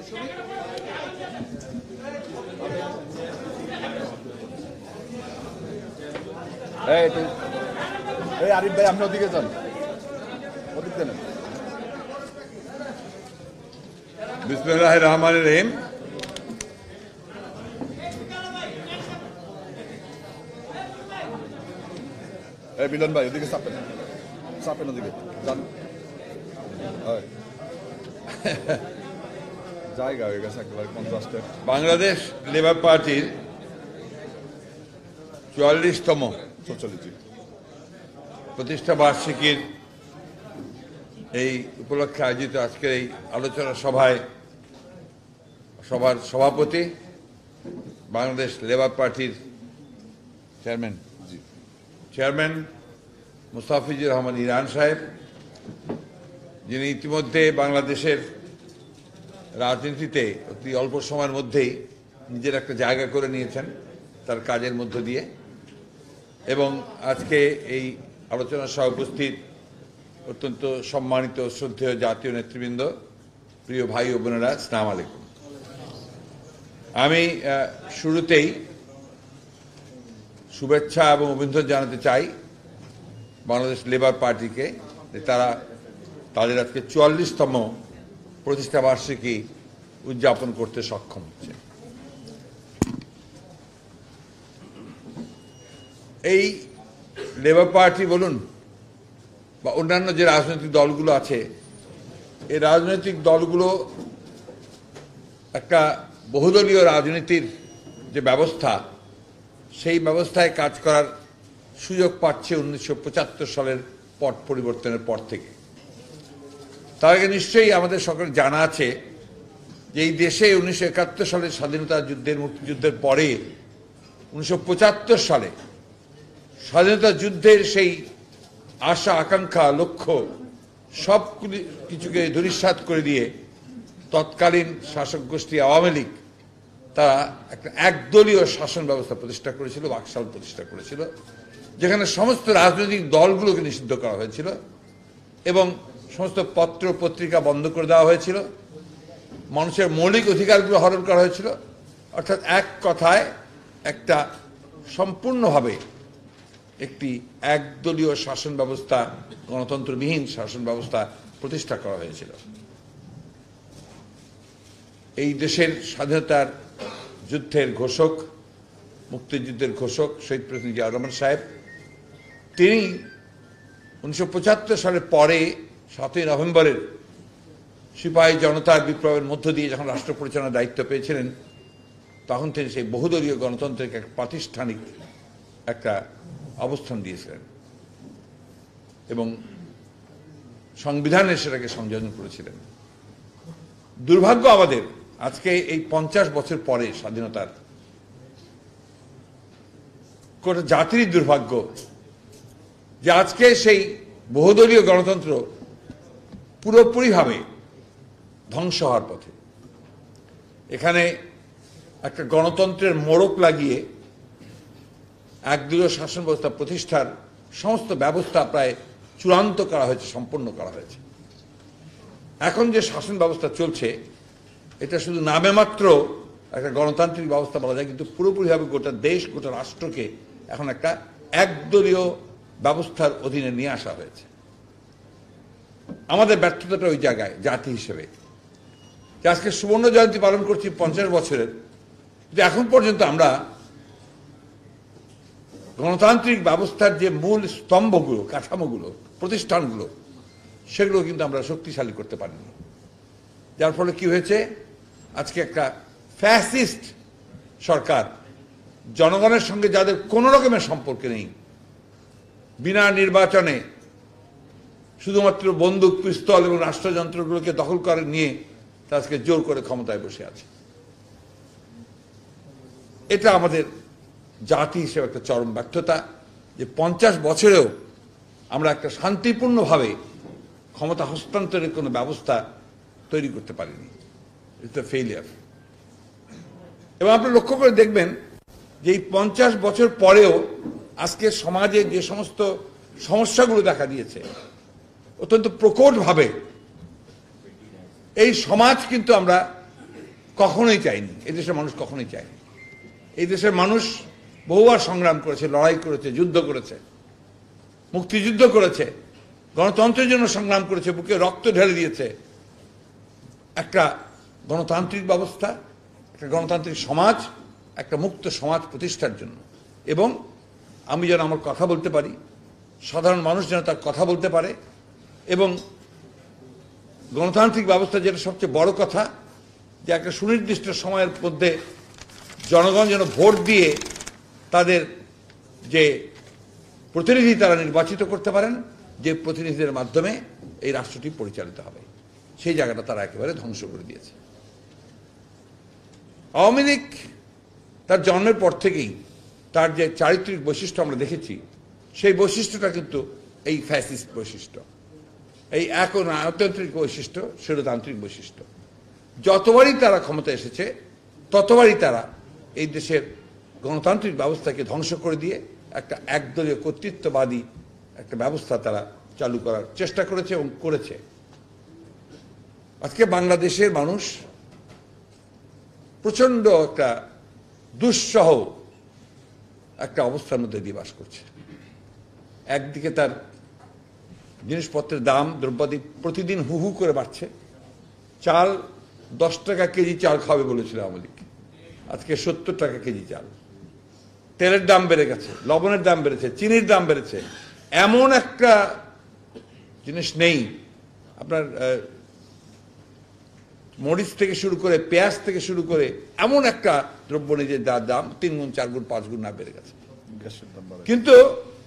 আরিফ ভাই আপনি ওদিকে যান, ওদিক দেন। বিসমিল্লাহির রহমানির রহিম। মিলন ভাই ওদিকে চাপেন, চাপেন ওদিকে যান। জায়গা হয়ে গেছে একেবারে 50টা। বাংলাদেশ লেবার পার্টির 44তম প্রতিষ্ঠা বার্ষিকীর এই উপলক্ষে আয়োজিত আজকের এই আলোচনা সভায় সভার সভাপতি বাংলাদেশ লেবার পার্টির চেয়ারম্যান মুস্তাফিজুর রহমান ইরান সাহেব, যিনি ইতিমধ্যে বাংলাদেশের রাজনীতিতে অতি অল্প সময়ের মধ্যেই নিজের একটা জায়গা করে নিয়েছেন তার কাজের মধ্য দিয়ে, এবং আজকে এই আলোচনা সভা উপস্থিত অত্যন্ত সম্মানিত শ্রদ্ধেয় জাতীয় নেতৃবৃন্দ, প্রিয় ভাই ও বোনেরা, আসসালামু আলাইকুম। আমি শুরুতেই শুভেচ্ছা এবং অভিনন্দন জানাতে চাই বাংলাদেশ লেবার পার্টিকে, যে তারা তাদের আজকে 44তম প্রতিষ্ঠা বার্ষিকী উদযাপন করতে সক্ষম হচ্ছে। এই লেবার পার্টি বলুন বা অন্যান্য যে রাজনৈতিক দলগুলো আছে, এই রাজনৈতিক দলগুলো একটা বহুদলীয় রাজনীতির যে ব্যবস্থা, সেই ব্যবস্থায় কাজ করার সুযোগ পাচ্ছে 1975 সালের পট পরিবর্তনের পর থেকে। তার আগে নিশ্চয়ই আমাদের সকলের জানা আছে যে এই দেশে 1971 সালের স্বাধীনতা যুদ্ধের, মুক্তিযুদ্ধের পরে 1975 সালে স্বাধীনতা যুদ্ধের সেই আশা, আকাঙ্ক্ষা, লক্ষ্য সব কিছুকে ধূলিসাৎ করে দিয়ে তৎকালীন শাসক গোষ্ঠী আওয়ামী লীগ তারা একটা একদলীয় শাসন ব্যবস্থা প্রতিষ্ঠা করেছিল, বাকশাল প্রতিষ্ঠা করেছিল, যেখানে সমস্ত রাজনৈতিক দলগুলোকে নিষিদ্ধ করা হয়েছিল এবং সমস্ত পত্র পত্রিকা বন্ধ করে দেওয়া হয়েছিল, মানুষের মৌলিক অধিকারগুলো হরণ করা হয়েছিল। অর্থাৎ এক কথায় একটা সম্পূর্ণভাবে একটি একদলীয় শাসন ব্যবস্থা, গণতন্ত্রবিহীন শাসন ব্যবস্থা প্রতিষ্ঠা করা হয়েছিল। এই দেশের স্বাধীনতার যুদ্ধের ঘোষক, মুক্তিযুদ্ধের ঘোষক শহীদ প্রেসিডেন্ট জিয়াউর রহমান সাহেব, তিনি 1975 সালের পরে 7ই নভেম্বরের সিপাহী জনতার বিপ্লবের মধ্য দিয়ে যখন রাষ্ট্র পরিচালনার দায়িত্ব পেয়েছিলেন, তখন তিনি সেই বহুদলীয় গণতন্ত্রকে এক প্রাতিষ্ঠানিক একটা অবস্থান দিয়েছিলেন এবং সংবিধানে সেটাকে সংযোজন করেছিলেন। দুর্ভাগ্য আমাদের আজকে এই 50 বছর পরে স্বাধীনতার, গোটা জাতির দুর্ভাগ্য যে আজকে সেই বহুদলীয় গণতন্ত্র পুরোপুরিভাবে ধ্বংস হওয়ার পথে। এখানে একটা গণতন্ত্রের মোড়ক লাগিয়ে একদলীয় শাসন ব্যবস্থা প্রতিষ্ঠার সমস্ত ব্যবস্থা প্রায় চূড়ান্ত করা হয়েছে, সম্পন্ন করা হয়েছে। এখন যে শাসন ব্যবস্থা চলছে, এটা শুধু নামে মাত্র একটা গণতান্ত্রিক ব্যবস্থা বলা যায়, কিন্তু পুরোপুরিভাবে গোটা দেশ, গোটা রাষ্ট্রকে এখন একটা একদলীয় ব্যবস্থার অধীনে নিয়ে আসা হয়েছে। আমাদের ব্যর্থতাটা ওই জায়গায় জাতি হিসেবে, যে আজকে সুবর্ণ জয়ন্তী পালন করছি 50 বছরের, কিন্তু এখন পর্যন্ত আমরা গণতান্ত্রিক ব্যবস্থার যে মূল স্তম্ভগুলো, কাঠামোগুলো, প্রতিষ্ঠানগুলো, সেগুলো কিন্তু আমরা শক্তিশালী করতে পারিনি। যার ফলে কি হয়েছে, আজকে একটা ফ্যাসিস্ট সরকার, জনগণের সঙ্গে যাদের কোনো রকমের সম্পর্ক নেই, বিনা নির্বাচনে শুধুমাত্র বন্দুক, পিস্তল এবং রাষ্ট্রযন্ত্রগুলোকে দখল করে নিয়ে আজকে জোর করে ক্ষমতায় বসে আছে। এটা আমাদের জাতি হিসেবে একটা চরম ব্যর্থতা, যে 50 বছরেও আমরা একটা শান্তিপূর্ণভাবে ক্ষমতা হস্তান্তরের কোনো ব্যবস্থা তৈরি করতে পারিনি। It's a failure. এবং আপনি লক্ষ্য করে দেখবেন যে এই 50 বছর পরেও আজকে সমাজে যে সমস্ত সমস্যাগুলো দেখা দিয়েছে, অত্যন্ত প্রকটভাবে এই সমাজ কিন্তু আমরা কখনোই চায়নি, এই দেশের মানুষ কখনোই চায়নি। এই দেশের মানুষ বহুবার সংগ্রাম করেছে, লড়াই করেছে, যুদ্ধ করেছে, মুক্তিযুদ্ধ করেছে, গণতন্ত্রের জন্য সংগ্রাম করেছে, বুকে রক্ত ঢেলে দিয়েছে একটা গণতান্ত্রিক ব্যবস্থা, একটা গণতান্ত্রিক সমাজ, একটা মুক্ত সমাজ প্রতিষ্ঠার জন্য। এবং আমি যেন আমার কথা বলতে পারি, সাধারণ মানুষ যেন তার কথা বলতে পারে, এবং গণতান্ত্রিক ব্যবস্থা যেটা সবচেয়ে বড় কথা, যে একটা সুনির্দিষ্ট সময়ের মধ্যে জনগণ যেন ভোট দিয়ে তাদের যে প্রতিনিধি তারা নির্বাচিত করতে পারেন, যে প্রতিনিধিদের মাধ্যমে এই রাষ্ট্রটি পরিচালিত হবে, সেই জায়গাটা তারা একেবারে ধ্বংস করে দিয়েছে। আওয়ামী লীগ তার জন্মের পর থেকেই তার যে চারিত্রিক বৈশিষ্ট্য আমরা দেখেছি, সেই বৈশিষ্ট্যটা কিন্তু এই ফ্যাসিস্ট বৈশিষ্ট্য, এই একনায়কতান্ত্রিক বৈশিষ্ট্য, স্বৈরতান্ত্রিক বৈশিষ্ট্য। যতবারই তারা ক্ষমতা এসেছে ততবারই তারা এই দেশের গণতান্ত্রিক ব্যবস্থাকে ধ্বংস করে দিয়ে একটা একদলীয় কর্তৃত্ববাদী একটা ব্যবস্থা তারা চালু করার চেষ্টা করেছে এবং করেছে। আজকে বাংলাদেশের মানুষ প্রচন্ড একটা দুঃসহ একটা অবস্থার মধ্যে দিয়ে বাস করছে। একদিকে তার জিনিসপত্রের দাম, দ্রব্যাদি প্রতিদিন হু হু করে বাড়ছে। চাল 10 টাকা কেজি চাল খাবে বলেছিল আওয়ামী লীগ, আজকে 70 টাকা কেজি চাল। তেলের দাম বেড়ে গেছে, লবণের দাম বেড়েছে, চিনির দাম বেড়েছে। এমন একটা জিনিস নেই, আপনার মরিচ থেকে শুরু করে, পেঁয়াজ থেকে শুরু করে, এমন একটা দ্রব্য নেই যে যার দাম 3 গুণ 4 গুণ 5 গুণ না বেড়ে গেছে। কিন্তু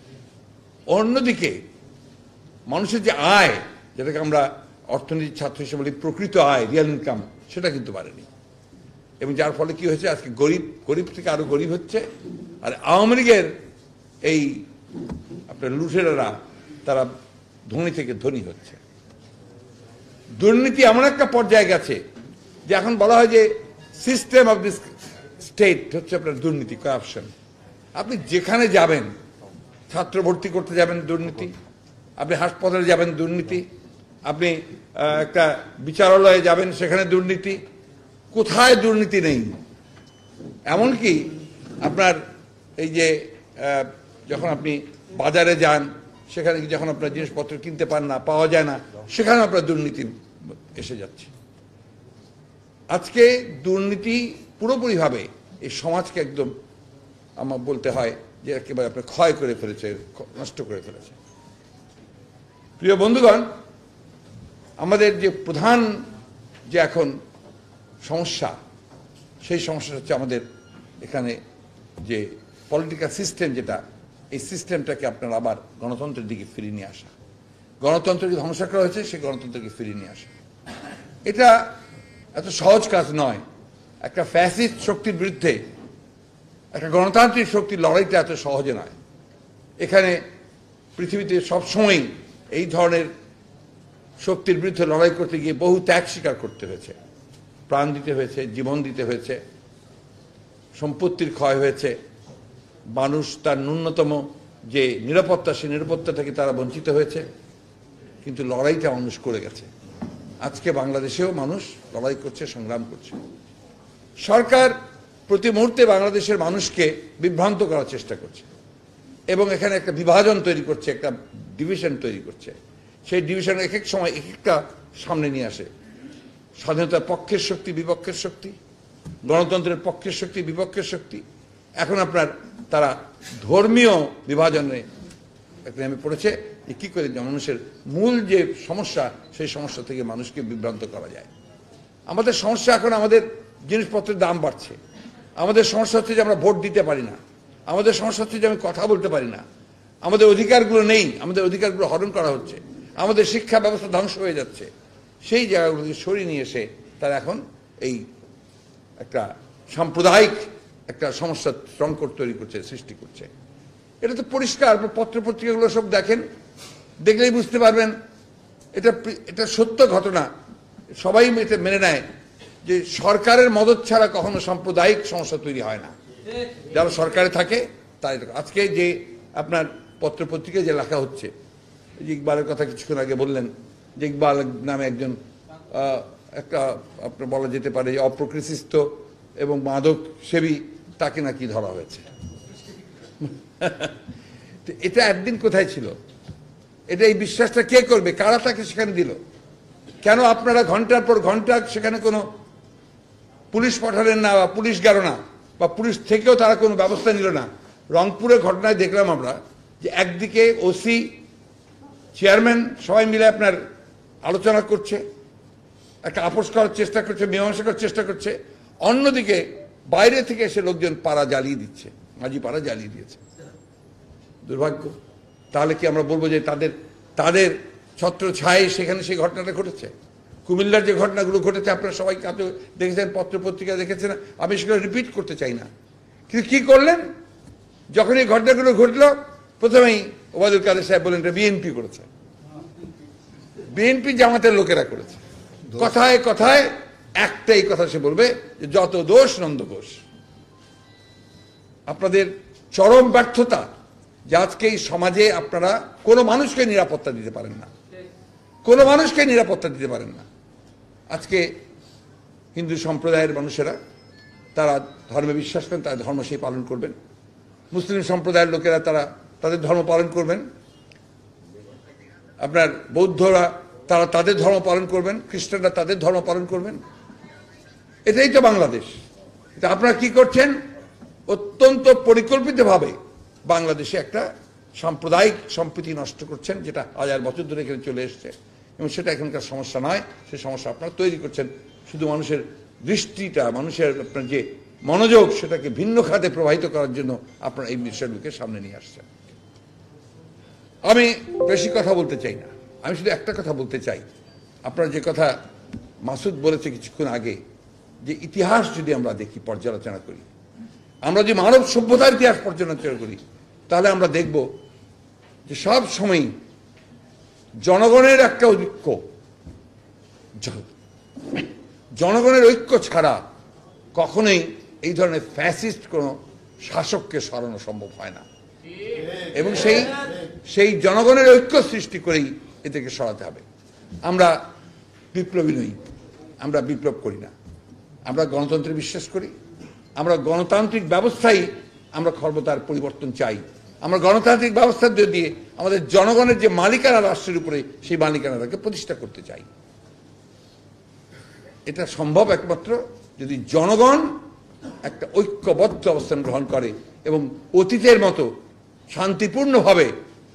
অন্যদিকে মানুষের যে আয়, যেটাকে আমরা অর্থনীতির ছাত্র হিসেবে বলি প্রকৃত আয়, রিয়েল ইনকাম, সেটা কিন্তু বাড়েনি। এবং যার ফলে কি হয়েছে, আজকে গরিব থেকে আরো গরিব হচ্ছে। আর আওয়ামী লীগের এই আপনার লুটেরারা তারা ধনী থেকে ধনী হচ্ছে। দুর্নীতি এমন একটা পর্যায়ে গেছে যে এখন বলা হয় যে সিস্টেম অফ দিস স্টেট হচ্ছে আপনার দুর্নীতি, কারাপশন। আপনি যেখানে যাবেন, ছাত্র ভর্তি করতে যাবেন দুর্নীতি, আপনি হাসপাতালে যাবেন দুর্নীতি, আপনি একটা বিচারালয়ে যাবেন সেখানে দুর্নীতি, কোথায় দুর্নীতি নেই। এমনকি আপনার এই যে যখন আপনি বাজারে যান, সেখানে যখন আপনার জিনিসপত্র কিনতে পান না, পাওয়া যায় না, সেখানে আপনার দুর্নীতি এসে যাচ্ছে। আজকে দুর্নীতি পুরোপুরিভাবে এই সমাজকে একদম আমার বলতে হয় যে একেবারে আপনার ক্ষয় করে ফেলেছে, নষ্ট করে ফেলেছে। প্রিয় বন্ধুগণ, আমাদের যে প্রধান যে এখন সমস্যা, সেই সমস্যাটা হচ্ছে আমাদের এখানে যে পলিটিক্যাল সিস্টেম, যেটা এই সিস্টেমটাকে আপনার আবার গণতন্ত্রের দিকে ফিরিয়ে নিয়ে আসা। গণতন্ত্রকে ধ্বংস করা হয়েছে, সেই গণতন্ত্রকে ফিরিয়ে নিয়ে আসা এটা এত সহজ কাজ নয়। একটা ফ্যাসিস্ট শক্তির বিরুদ্ধে একটা গণতান্ত্রিক শক্তির লড়াইটা এত সহজে নয়। এখানে পৃথিবীতে সবসময়ই এই ধরনের শক্তির বিরুদ্ধে লড়াই করতে গিয়ে বহু ত্যাগ স্বীকার করতে হয়েছে, প্রাণ দিতে হয়েছে, জীবন দিতে হয়েছে, সম্পত্তির ক্ষয় হয়েছে, মানুষ তার ন্যূনতম যে নিরাপত্তা, সেই নিরাপত্তা থেকে তারা বঞ্চিত হয়েছে। কিন্তু লড়াইটা মানুষ করে গেছে। আজকে বাংলাদেশেও মানুষ লড়াই করছে, সংগ্রাম করছে। সরকার প্রতি মুহূর্তে বাংলাদেশের মানুষকে বিভ্রান্ত করার চেষ্টা করছে এবং এখানে একটা বিভাজন তৈরি করছে, একটা ডিভিশন তৈরি করছে। সেই ডিভিশন এক এক সময় এক একটা সামনে নিয়ে আসে। স্বাধীনতার পক্ষের শক্তি, বিপক্ষের শক্তি, গণতন্ত্রের পক্ষের শক্তি, বিপক্ষের শক্তি। এখন আপনার তারা ধর্মীয় বিভাজনে নেমে পড়েছে যে কী করে মানুষের মূল যে সমস্যা, সেই সমস্যা থেকে মানুষকে বিভ্রান্ত করা যায়। আমাদের সমস্যা এখন আমাদের জিনিসপত্রের দাম বাড়ছে। আমাদের সমস্যা হচ্ছে যে আমরা ভোট দিতে পারি না। আমাদের সমস্যা হচ্ছে যে আমি কথা বলতে পারি না। আমাদের অধিকারগুলো নেই, আমাদের অধিকারগুলো হরণ করা হচ্ছে। আমাদের শিক্ষা ব্যবস্থা ধ্বংস হয়ে যাচ্ছে। সেই জায়গাগুলোকে সরিয়ে নিয়ে এসে তারা এখন এই একটা সাম্প্রদায়িক একটা সমস্যা, সংকট তৈরি করছে, সৃষ্টি করছে। এটা তো পরিষ্কার, পত্রপত্রিকাগুলো সব দেখেন, দেখলেই বুঝতে পারবেন এটা সত্য ঘটনা। সবাই এটা মেনে নেয় যে সরকারের মদত ছাড়া কখনো সাম্প্রদায়িক সমস্যা তৈরি হয় না। যারা সরকারে থাকে তাই। আজকে যে আপনার পত্রপত্রিকায় যে লেখা হচ্ছে, যে ইকবালের কথা কিছুক্ষণ আগে বললেন, যে ইকবাল নামে একজন একটা আপনার বলা যেতে পারে অপ্রকৃতিস্থ এবং মাদক সেবী তাকে নাকি ধরা হয়েছে। এটা একদিন কোথায় ছিল? এটা এই বিশ্বাসটা কে করবে? কারা তাকে সেখানে দিল? কেন আপনারা ঘন্টার পর ঘন্টা সেখানে কোনো পুলিশ পাঠালেন না, বা পুলিশ গেল না, বা পুলিশ থেকেও তারা কোনো ব্যবস্থা নিল না? রংপুরের ঘটনায় দেখলাম আমরা যে একদিকে ওসি, চেয়ারম্যান সবাই মিলে আপনার আলোচনা করছে, একটা আপোষ করার চেষ্টা করছে, মীমাংসা করার চেষ্টা করছে, অন্যদিকে বাইরে থেকে এসে লোকজন পাড়া জ্বালিয়ে দিচ্ছে, মাঝি পাড়া জ্বালিয়ে দিয়েছে। দুর্ভাগ্য। তাহলে কি আমরা বলবো যে তাদের ছত্র ছায়ে সেখানে সেই ঘটনাটা ঘটেছে? কুমিল্লার যে ঘটনাগুলো ঘটেছে আপনারা সবাই কাছে দেখেছেন, পত্র পত্রিকা দেখেছেন, আমি সেগুলো রিপিট করতে চাই না। কিন্তু কি করলেন? যখন এই ঘটনাগুলো ঘটলো, প্রথমেই ওবায়দুল কাদের সাহেব বলেন এটা বিএনপি করেছে, বিএনপি জামাতের লোকেরা করেছে। কথায় কথায় একটাই কথা সে বলবে যে যত দোষ নন্দ ঘোষ। আপনাদের চরম ব্যর্থতা যে আজকে এই সমাজে আপনারা কোনো মানুষকে নিরাপত্তা দিতে পারেন না, কোনো মানুষকে নিরাপত্তা দিতে পারেন না। আজকে হিন্দু সম্প্রদায়ের মানুষেরা তারা ধর্মে বিশ্বাস করেন, তারা ধর্ম সেই পালন করবেন। মুসলিম সম্প্রদায়ের লোকেরা তারা তাদের ধর্ম পালন করবেন। আপনার বৌদ্ধরা তারা তাদের ধর্ম পালন করবেন, খ্রিস্টানরা তাদের ধর্ম পালন করবেন। এটাই তো বাংলাদেশ। এটা আপনারা কি করছেন? অত্যন্ত পরিকল্পিতভাবে বাংলাদেশে একটা সাম্প্রদায়িক সম্প্রীতি নষ্ট করছেন, যেটা হাজার বছর ধরে এখানে চলে এসছে, এবং সেটা এখানকার সমস্যা নয়। সেই সমস্যা আপনারা তৈরি করছেন। শুধু মানুষের দৃষ্টিটা, মানুষের আপনার যে মনোযোগ, সেটাকে ভিন্ন খাতে প্রবাহিত করার জন্য আপনারা এই বিষয়গুলোকে সামনে নিয়ে আসছেন। আমি বেশি কথা বলতে চাই না, আমি শুধু একটা কথা বলতে চাই। আপনারা যে কথা মাসুদ বলেছে কিছুক্ষণ আগে, যে ইতিহাস যদি আমরা দেখি, পর্যালোচনা করি, আমরা যে মানব সভ্যতার ইতিহাস পর্যালোচনা করি, তাহলে আমরা দেখব যে সব সময় জনগণের একটা ঐক্য, জনগণের ঐক্য ছাড়া কখনোই এই ধরনের ফ্যাসিস্ট কোনো শাসককে সরানো সম্ভব হয় না। এবং সেই জনগণের ঐক্য সৃষ্টি করেই এদেরকে সরাতে হবে। আমরা বিপ্লবী নই, আমরা বিপ্লব করি না, আমরা গণতন্ত্রে বিশ্বাস করি। আমরা গণতান্ত্রিক ব্যবস্থায় আমরা ক্ষমতার পরিবর্তন চাই। আমরা গণতান্ত্রিক ব্যবস্থা দিয়ে আমাদের জনগণের যে মালিকানা রাষ্ট্রের উপরে, সেই মালিকানাটাকে প্রতিষ্ঠা করতে চাই। এটা সম্ভব একমাত্র যদি জনগণ একটা ঐক্যবদ্ধ অবস্থান গ্রহণ করে এবং অতীতের মতো শান্তিপূর্ণভাবে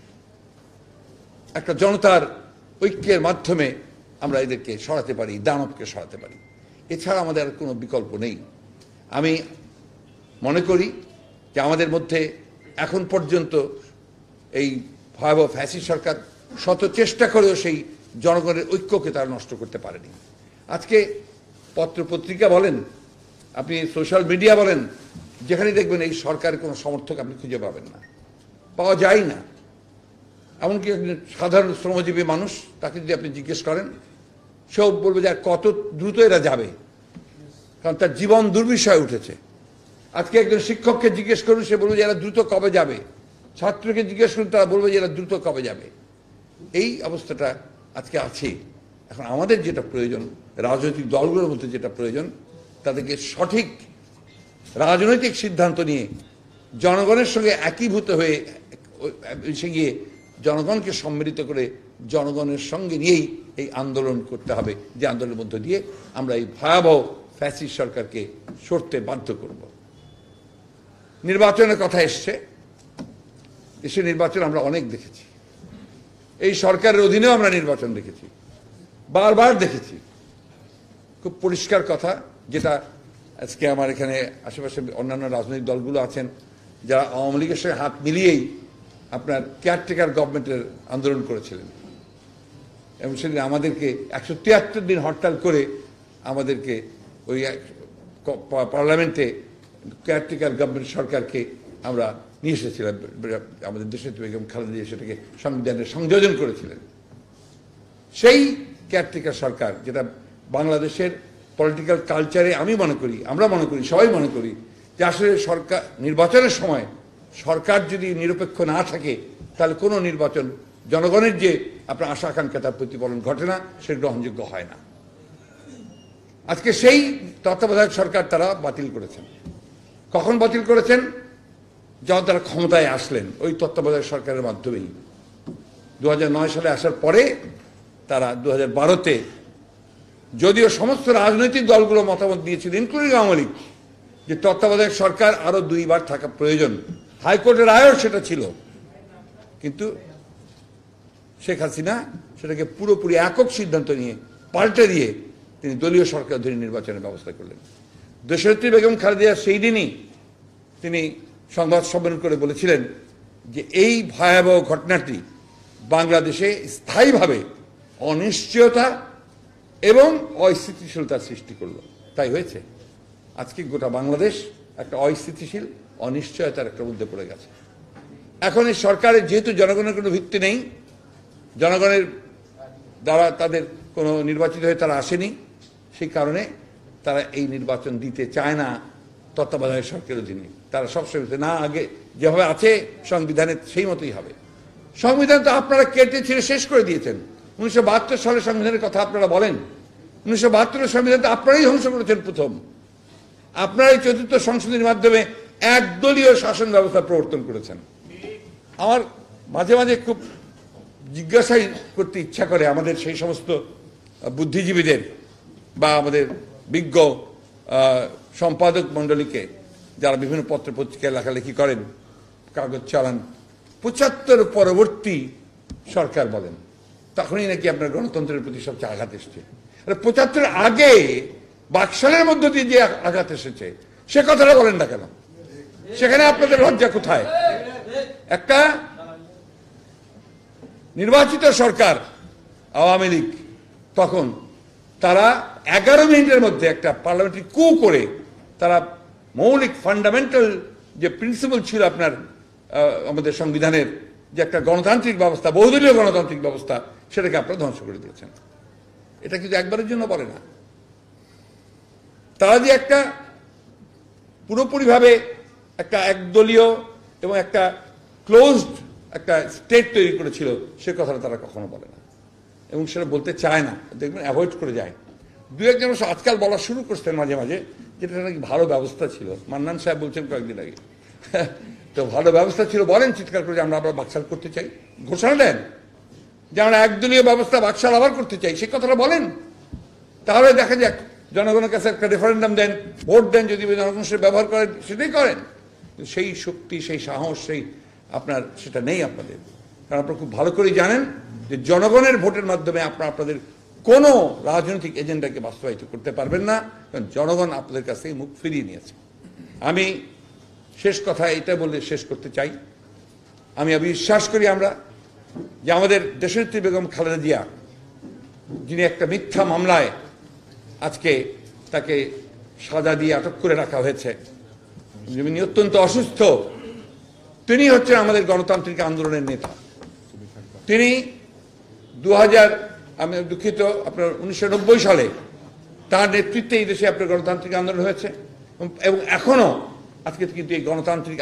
একটা জনতার ঐক্যের মাধ্যমে আমরা এদেরকে সরাতে পারি, দানবকে সরাতে পারি। এছাড়া আমাদের আর কোনো বিকল্প নেই। আমি মনে করি যে আমাদের মধ্যে এখন পর্যন্ত এই ভয়াবহ ফ্যাসিস্ট সরকার শত চেষ্টা করেও সেই জনগণের ঐক্যকে তারা নষ্ট করতে পারেনি। আজকে পত্রপত্রিকা বলেন, আপনি সোশ্যাল মিডিয়া বলেন, যেখানে দেখবেন এই সরকারের কোনো সমর্থক আপনি খুঁজে পাবেন না, পাওয়া যায় না। এমনকি সাধারণ শ্রমজীবী মানুষ, তাকে যদি আপনি জিজ্ঞেস করেন, সেও বলবে যে কত দ্রুত এরা যাবে, কারণ তার জীবন দুর্বিষয় উঠেছে। আজকে একজন শিক্ষককে জিজ্ঞেস করুন, সে বলবে যে এরা দ্রুত কবে যাবে। ছাত্রকে জিজ্ঞেস করুন, তারা বলবে যে এরা দ্রুত কবে যাবে। এই অবস্থাটা আজকে আছে। এখন আমাদের যেটা প্রয়োজন, রাজনৈতিক দলগুলোর মধ্যে যেটা প্রয়োজন, তাদেরকে সঠিক রাজনৈতিক সিদ্ধান্ত নিয়ে জনগণের সঙ্গে একীভূত হয়ে এসে গিয়ে জনগণকে সম্মিলিত করে জনগণের সঙ্গে নিয়েই এই আন্দোলন করতে হবে, যে আন্দোলনের মধ্য দিয়ে আমরা এই ভয়াবহ ফ্যাসিস্ট সরকারকে সরতে বাধ্য করব। নির্বাচনের কথা এসছে। দেশে নির্বাচন আমরা অনেক দেখেছি, এই সরকারের অধীনেও আমরা নির্বাচন দেখেছি, বারবার দেখেছি। খুব পরিষ্কার কথা, যেটা আজকে আমার এখানে আশেপাশে অন্যান্য রাজনৈতিক দলগুলো আছেন, যারা আওয়ামী লীগের সঙ্গে হাত মিলিয়েই আপনার কেয়ারটেকার গভর্নমেন্টের আন্দোলন করেছিলেন, এবং সেদিন আমাদেরকে 173 দিন হরতাল করে আমাদেরকে ওই পার্লামেন্টে কেয়ারটেকার গভর্নমেন্ট সরকারকে আমরা নিয়ে এসেছিলাম। আমাদের দেশের বেগম খালেদা জিয়া সেটাকে সংবিধানের সংযোজন করেছিলেন। সেই কেয়ারটেকার সরকার, যেটা বাংলাদেশের পলিটিক্যাল কালচারে আমি মনে করি, আমরা মনে করি, সবাই মনে করি যে আসলে সরকার নির্বাচনের সময় সরকার যদি নিরপেক্ষ না থাকে, তাহলে কোনো নির্বাচন জনগণের যে আপনার আশা আকাঙ্ক্ষা তার প্রতিফলন ঘটে না, সে গ্রহণযোগ্য হয় না। আজকে সেই তত্ত্বাবধায়ক সরকার তারা বাতিল করেছেন। কখন বাতিল করেছেন? যখন তারা ক্ষমতায় আসলেন, ওই তত্ত্বাবধায়ক সরকারের মাধ্যমেই 2009 সালে আসার পরে তারা 2012-তে, যদিও সমস্ত রাজনৈতিক দলগুলো মতামত দিয়েছিল ইনক্লুডিং আওয়ামী লীগ, যে তত্ত্বাবধায়ক সরকার আরো 2 বার থাকা প্রয়োজন, হাইকোর্টের রায়ও সেটা ছিল, কিন্তু শেখ হাসিনা সেটাকে পুরোপুরি একক সিদ্ধান্ত নিয়ে পাল্টে দিয়ে তিনি দলীয় সরকার ধরে নির্বাচনের ব্যবস্থা করলেন। দেশনেত্রী বেগম খালেদা সেই দিনই তিনি সংবাদ সম্মেলন করে বলেছিলেন যে এই ভয়াবহ ঘটনাটি বাংলাদেশে স্থায়ীভাবে অনিশ্চয়তা এবং অস্থিতিশীলতার সৃষ্টি করলো। তাই হয়েছে, আজকে গোটা বাংলাদেশ একটা অস্থিতিশীল অনিশ্চয়তার একটা মধ্যে পড়ে গেছে। এখন এই সরকারের যেহেতু জনগণের কোনো ভিত্তি নেই, জনগণের দ্বারা তাদের কোনো নির্বাচিত হয়ে তারা আসেনি, সেই কারণে তারা এই নির্বাচন দিতে চায় না তত্ত্বাবধায়ক সরকারের অধীনে। তারা সবসময় না, আগে যেভাবে আছে সংবিধানে সেই মতোই হবে। সংবিধান তো আপনারা কেটে ছিঁড়ে শেষ করে দিয়েছেন। 1972 সালের সংবিধানের কথা আপনারা বলেন, 1972 সংবিধান তো আপনারাই ধ্বংস করেছেন প্রথম। আপনারাই 4th সংশোধনীর মাধ্যমে একদলীয় শাসন ব্যবস্থা প্রবর্তন করেছেন। আমার মাঝে মাঝে খুব জিজ্ঞাসাই করতে ইচ্ছা করে আমাদের সেই সমস্ত বুদ্ধিজীবীদের বা আমাদের বিজ্ঞ সম্পাদক মণ্ডলীকে, যারা বিভিন্ন পত্র পত্রিকায় লেখালেখি করেন, কাগজ চালান, 75 পরবর্তী সরকার বলেন, তখনই নাকি আপনার গণতন্ত্রের প্রতি সবচেয়ে আঘাত এসছে। 75 আগে বাকশালের মধ্য দিয়ে যে আঘাত এসেছে সে কথাটা বলেন না কেন? সেখানে আপনাদের লজ্জা কোথায়? একটা নির্বাচিত সরকার আওয়ামী লীগ, তখন তারা 11 মিনিটের মধ্যে একটা পার্লামেন্টারি কু করে তারা মৌলিক ফান্ডামেন্টাল যে প্রিন্সিপাল ছিল আপনার আমাদের সংবিধানের, যে একটা গণতান্ত্রিক ব্যবস্থা, বহুদলীয় গণতান্ত্রিক ব্যবস্থা, সেটাকে আপনারা ধ্বংস করে দিয়েছেন। এটা কিন্তু একবারের জন্য বলে না। তারা যে একটা পুরোপুরিভাবে একটা একদলীয় এবং একটা ক্লোজড একটা স্টেট তৈরি করেছিল, সে কথাটা তারা কখনো বলে না এবং সেটা বলতে চায় না, দেখবেন অ্যাভয়েড করে যায়। দু একজন আজকাল বলা শুরু করছেন মাঝে মাঝে, যেটা নাকি ভালো ব্যবস্থা ছিল। মান্নান সাহেব বলছেন কয়েকদিন আগে, তো ভালো ব্যবস্থা ছিল বলেন চিৎকার করে, আমরা আবার বাকশাল করতে চাই, ঘোষণা দেন যে আমরা একদলীয় ব্যবস্থা বাকশাল আবার করতে চাই, সে কথাটা বলেন। তাহলে দেখা যাক, জনগণের কাছে একটা রেফারেন্ডাম দেন, ভোট দেন, যদি জনগণ সে ব্যবহার করেন সেটাই করেন। সেই শক্তি, সেই সাহস, সেই আপনার সেটা নেই আপনাদের। কারণ আপনারা খুব ভালো করেই জানেন যে জনগণের ভোটের মাধ্যমে আপনারা আপনাদের কোনো রাজনৈতিক এজেন্ডাকে বাস্তবায়িত করতে পারবেন না, কারণ জনগণ আপনাদের কাছ থেকে মুখ ফিরিয়ে নিয়েছে। আমি শেষ কথা এটা বলে শেষ করতে চাই, আমি বিশ্বাস করি আমরা যে আমাদের দেশনেত্রী বেগম খালেদা জিয়া, যিনি একটা মিথ্যা মামলায় আজকে তাকে সাজা দিয়ে আটক করে রাখা হয়েছে, যিনি অত্যন্ত অসুস্থ, তিনি হচ্ছেন আমাদের গণতান্ত্রিক আন্দোলনের নেতা। তিনি 2000, আমি দুঃখিত, আপনার 1990 সালে তার নেতৃত্বে এই দেশে আপনার গণতান্ত্রিক আন্দোলন হয়েছে এবং এখনো আজকে কিন্তু এই গণতান্ত্রিক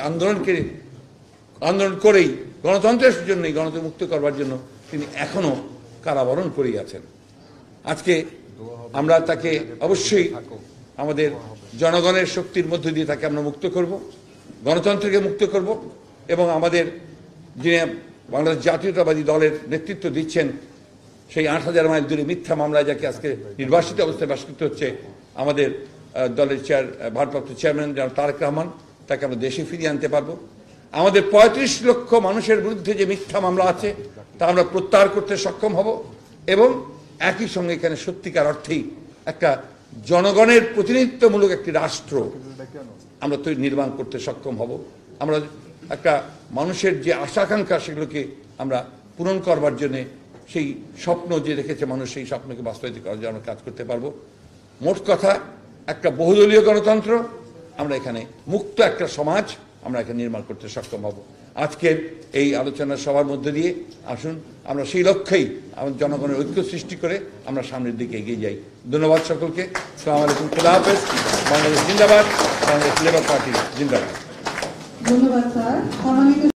আন্দোলন করেই গণতন্ত্রের জন্যই, গণতন্ত্র মুক্ত করবার জন্য তিনি এখনো কারাবরণ করেই আছেন। আজকে আমরা তাকে অবশ্যই আমাদের জনগণের শক্তির মধ্য দিয়ে তাকে আমরা মুক্ত করব, গণতন্ত্রকে মুক্ত করব এবং আমাদের যিনি বাংলাদেশ জাতীয়তাবাদী দলের নেতৃত্ব দিচ্ছেন, সেই 8000 মাইল দূরে মিথ্যা মামলায় যাকে আজকে নির্বাসিত অবস্থায় বাস করতে হচ্ছে, আমাদের দলের ভারপ্রাপ্ত চেয়ারম্যান যারা তারেক রহমান, তাকে আমরা দেশে ফিরিয়ে আনতে পারবো। আমাদের 35 লক্ষ মানুষের বিরুদ্ধে যে মিথ্যা মামলা আছে তা আমরা প্রত্যাহার করতে সক্ষম হব এবং একই সঙ্গে এখানে সত্যিকার অর্থেই একটা জনগণের প্রতিনিধিত্বমূলক একটি রাষ্ট্র আমরা তো নির্মাণ করতে সক্ষম হব। আমরা একটা মানুষের যে আশা আকাঙ্ক্ষা সেগুলোকে আমরা পূরণ করবার জন্য, সেই স্বপ্ন যে রেখেছে মানুষ, সেই স্বপ্নকে বাস্তবায়িত করার জন্য আমরা কাজ করতে পারবো। মোট কথা, একটা বহুদলীয় গণতন্ত্র, আমরা এখানে মুক্ত একটা সমাজ আমরা এখানে নির্মাণ করতে সক্ষম হব। আজকের এই আলোচনা সবার মধ্যে দিয়ে আসুন আমরা সেই লক্ষ্যেই আমাদের জনগণের ঐক্য সৃষ্টি করে আমরা সামনের দিকে এগিয়ে যাই। ধন্যবাদ সকলকে। আসসালামু আলাইকুম, খুদা হাফেজ। বাংলাদেশ জিন্দাবাদ, বাংলাদেশ লেবার পার্টি জিন্দাবাদ। ধন্যবাদ স্যার।